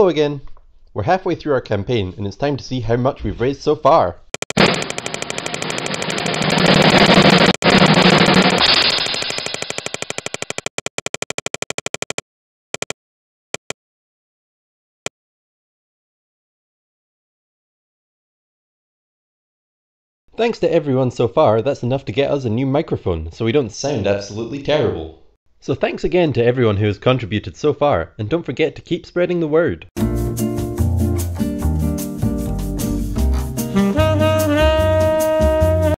Hello again! We're halfway through our campaign and it's time to see how much we've raised so far. Thanks to everyone so far, that's enough to get us a new microphone so we don't sound absolutely terrible. So thanks again to everyone who has contributed so far, and don't forget to keep spreading the word.